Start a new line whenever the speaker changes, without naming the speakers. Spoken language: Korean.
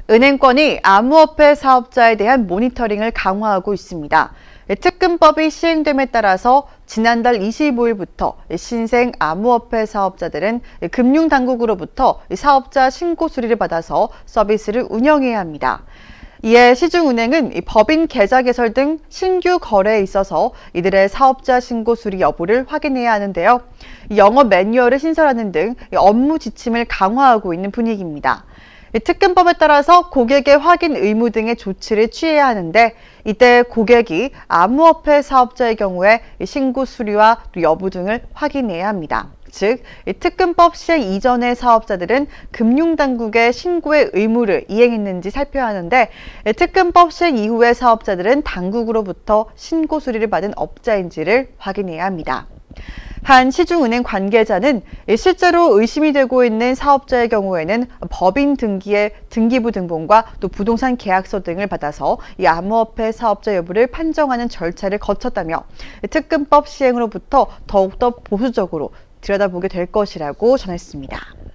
은행권이 암호화폐 사업자에 대한 모니터링을 강화하고 있습니다. 특근법이 시행됨에 따라서 지난달 25일부터 신생 암호화폐 사업자들은 금융당국으로부터 사업자 신고 수리를 받아서 서비스를 운영해야 합니다. 이에 시중은행은 법인 계좌 개설 등 신규 거래에 있어서 이들의 사업자 신고 수리 여부를 확인해야 하는데요. 영업 매뉴얼을 신설하는 등 업무 지침을 강화하고 있는 분위기입니다. 특근법에 따라서 고객의 확인 의무 등의 조치를 취해야 하는데, 이때 고객이 암호화폐 사업자의 경우에 신고 수리와 여부 등을 확인해야 합니다. 즉, 특근법 시행 이전의 사업자들은 금융당국의 신고의 의무를 이행했는지 살펴야 하는데, 특근법 시행 이후의 사업자들은 당국으로부터 신고 수리를 받은 업자인지를 확인해야 합니다. 한 시중은행 관계자는 실제로 의심이 되고 있는 사업자의 경우에는 법인 등기의 등기부 등본과 또 부동산 계약서 등을 받아서 이 암호화폐 사업자 여부를 판정하는 절차를 거쳤다며, 특근법 시행으로부터 더욱더 보수적으로 들여다보게 될 것이라고 전했습니다.